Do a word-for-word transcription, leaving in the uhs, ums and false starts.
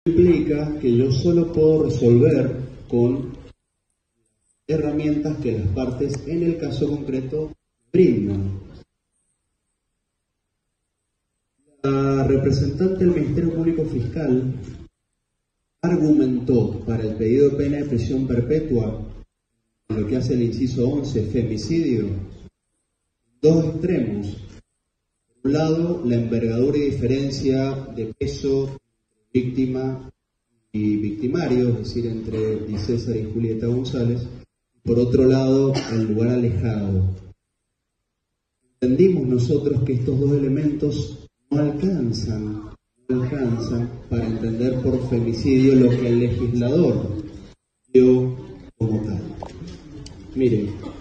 implica que yo solo puedo resolver con herramientas que las partes en el caso concreto brindan. La representante del Ministerio Público Fiscal argumentó para el pedido de pena de prisión perpetua, en lo que hace el inciso once, femicidio, dos extremos. Por un lado, la envergadura y diferencia de peso víctima y victimario, es decir, entre Di César y Julieta González. Por otro lado, el lugar alejado. Entendimos nosotros que estos dos elementos no alcanzan, no alcanzan para entender por femicidio lo que el legislador dio como tal. Miren,